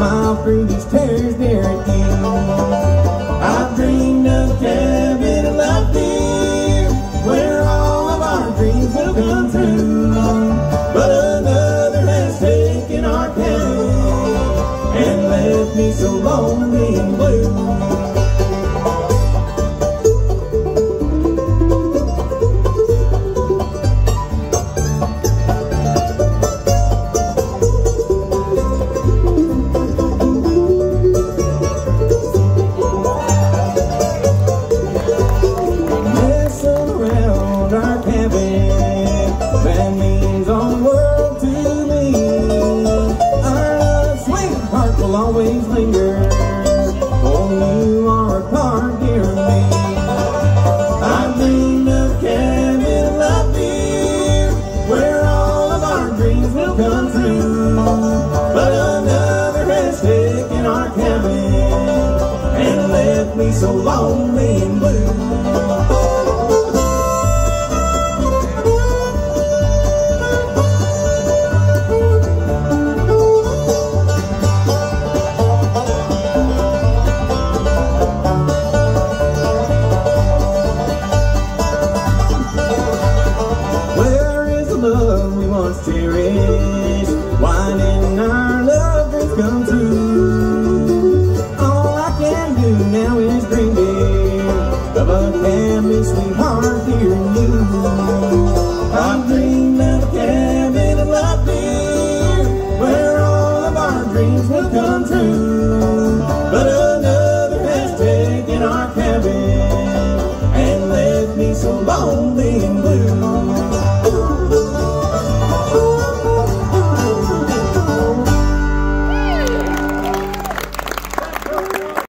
smile through these tears, dear, at you. I've dreamed of a cabin in love, dear, where all of our dreams will come true. But another has taken our cabin and left me so lonely and blue. Always linger. Oh, you are a part, dear me. I dreamed of cabin in love, dear, where all of our dreams will come true. But another has taken our cabin and left me so lonely and